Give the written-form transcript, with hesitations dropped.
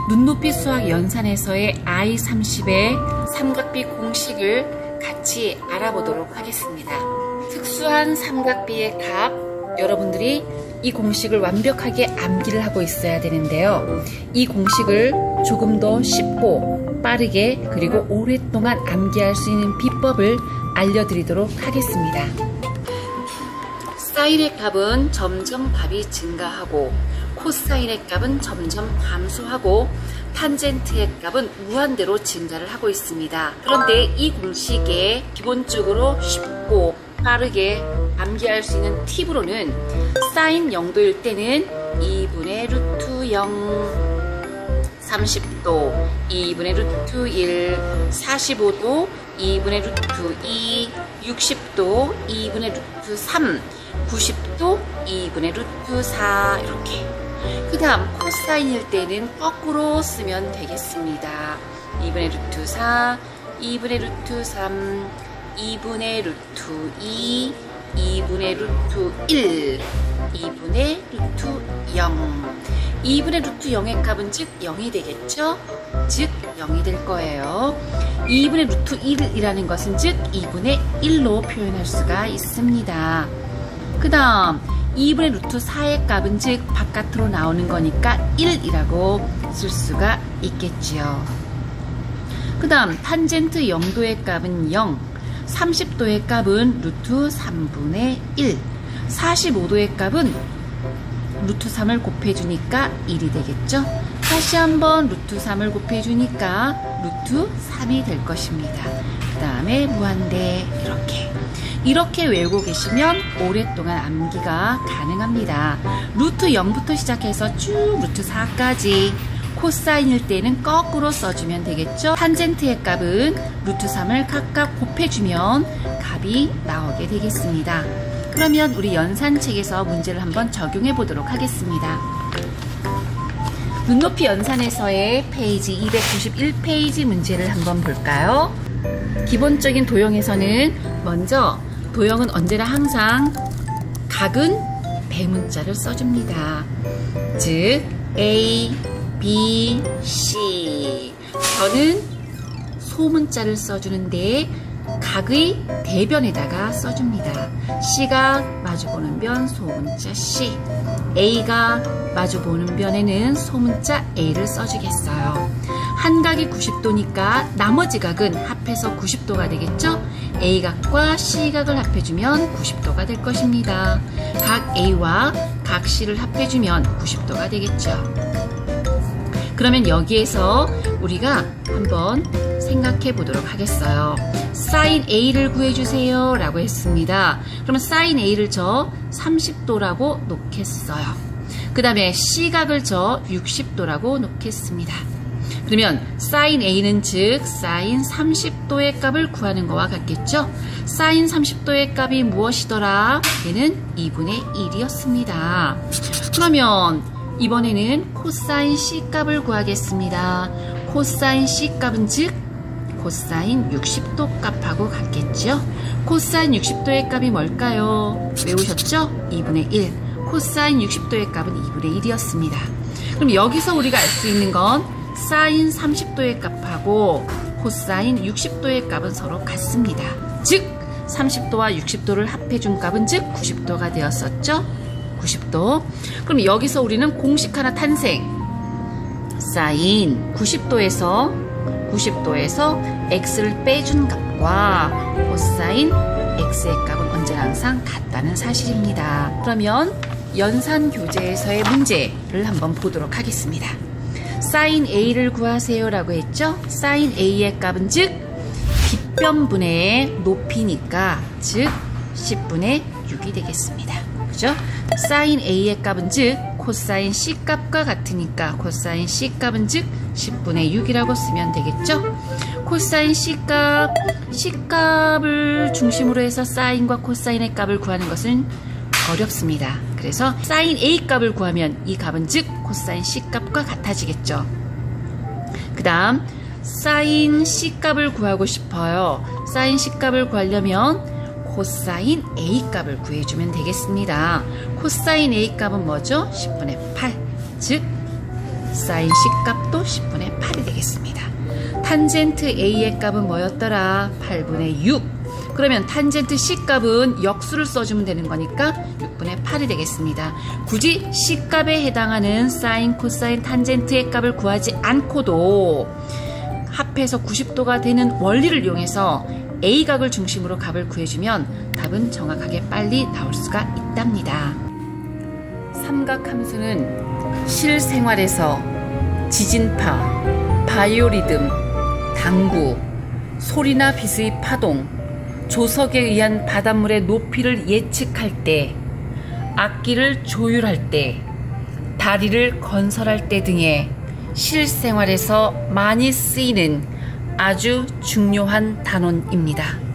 눈높이 수학 연산에서의 I30의 삼각비 공식을 같이 알아보도록 하겠습니다. 특수한 삼각비의 값, 여러분들이 이 공식을 완벽하게 암기를 하고 있어야 되는데요. 이 공식을 조금 더 쉽고 빠르게 그리고 오랫동안 암기할 수 있는 비법을 알려드리도록 하겠습니다. 사인의 값은 점점 값이 증가하고 코사인의 값은 점점 감소하고 탄젠트의 값은 무한대로 증가를 하고 있습니다. 그런데 이 공식에 기본적으로 쉽고 빠르게 암기할 수 있는 팁으로는 사인 0도일 때는 2분의 루트 0, 30도 2분의 루트 1, 45도 2분의 루트 2, 60도 2분의 루트 3, 90도 2분의 루트 4 이렇게. 그 다음 코사인일 때는 거꾸로 쓰면 되겠습니다. 2분의 루트 4, 2분의 루트 3, 2분의 루트 2, 2분의 루트 1, 2분의 루트 0. 2분의 루트 0의 값은 즉 0이 되겠죠? 즉 0이 될 거예요. 2분의 루트 1이라는 것은 즉 2분의 1로 표현할 수가 있습니다. 그 다음 2분의 루트 4의 값은 즉 바깥으로 나오는 거니까 1이라고 쓸 수가 있겠지요. 그 다음 탄젠트 0도의 값은 0, 30도의 값은 루트 3분의 1, 45도의 값은 루트 3을 곱해주니까 1이 되겠죠. 다시 한번 루트 3을 곱해주니까 루트 3이 될 것입니다. 그 다음에 무한대 이렇게 외우고 계시면 오랫동안 암기가 가능합니다. 루트 0부터 시작해서 쭉 루트 4까지 코사인일 때는 거꾸로 써주면 되겠죠. 탄젠트의 값은 루트 3을 각각 곱해주면 값이 나오게 되겠습니다. 그러면 우리 연산책에서 문제를 한번 적용해 보도록 하겠습니다. 눈높이 연산에서의 페이지 291페이지 문제를 한번 볼까요? 기본적인 도형에서는 먼저 도형은 언제나 항상 각은 대문자를 써줍니다. 즉 A, B, C. 저는 소문자를 써주는데 각의 대변에다가 써줍니다. C가 마주보는 변 소문자 C, A가 마주보는 변에는 소문자 A를 써주겠어요. 한 각이 90도니까 나머지 각은 합해서 90도가 되겠죠? A각과 C각을 합해주면 90도가 될 것입니다. 각 A와 각 C를 합해주면 90도가 되겠죠. 그러면 여기에서 우리가 한번 생각해 보도록 하겠어요. 사인 A를 구해주세요 라고 했습니다. 그러면 사인 A를 저 30도라고 놓겠어요. 그 다음에 C각을 저 60도라고 놓겠습니다. 그러면 사인 A는 즉 사인 30도의 값을 구하는 것과 같겠죠? 사인 30도의 값이 무엇이더라? 얘는 2분의 1이었습니다. 그러면 이번에는 코사인 C값을 구하겠습니다. 코사인 C값은 즉 코사인 60도 값하고 같겠죠? 코사인 60도의 값이 뭘까요? 외우셨죠? 2분의 1. 코사인 60도의 값은 2분의 1이었습니다. 그럼 여기서 우리가 알 수 있는 건 사인 30도의 값하고 코사인 60도의 값은 서로 같습니다. 즉 30도와 60도를 합해준 값은 즉 90도가 되었었죠? 90도. 그럼 여기서 우리는 공식 하나 탄생. 사인 90도에서 x를 빼준 값과 코사인 x의 값은 언제나 항상 같다는 사실입니다. 그러면 연산 교재에서의 문제를 한번 보도록 하겠습니다. 사인 a를 구하세요 라고 했죠? 사인 a의 값은 즉 빗변분의 높이니까 즉 10분의 6이 되겠습니다. 그죠? 사인 a의 값은 즉 코사인 c 값과 같으니까 코사인 c 값은 즉 10분의 6이라고 쓰면 되겠죠? 코사인 c 값을 중심으로 해서 사인과 코사인의 값을 구하는 것은 어렵습니다. 그래서 사인 a 값을 구하면 이 값은 즉 코사인 c 값과 같아지겠죠. 그 다음 사인 c 값을 구하고 싶어요. 사인 c 값을 구하려면 코사인 a 값을 구해주면 되겠습니다. 코사인 a 값은 뭐죠? 10분의 8. 즉 사인 C값도 10분의 8이 되겠습니다. 탄젠트 A의 값은 뭐였더라? 8분의 6. 그러면 탄젠트 C값은 역수를 써주면 되는 거니까 6분의 8이 되겠습니다. 굳이 C값에 해당하는 사인, 코사인, 탄젠트의 값을 구하지 않고도 합해서 90도가 되는 원리를 이용해서 A각을 중심으로 값을 구해주면 답은 정확하게 빨리 나올 수가 있답니다. 삼각함수는 실생활에서 지진파, 바이오리듬, 당구, 소리나 빛의 파동, 조석에 의한 바닷물의 높이를 예측할 때, 악기를 조율할 때, 다리를 건설할 때 등의 실생활에서 많이 쓰이는 아주 중요한 단원입니다.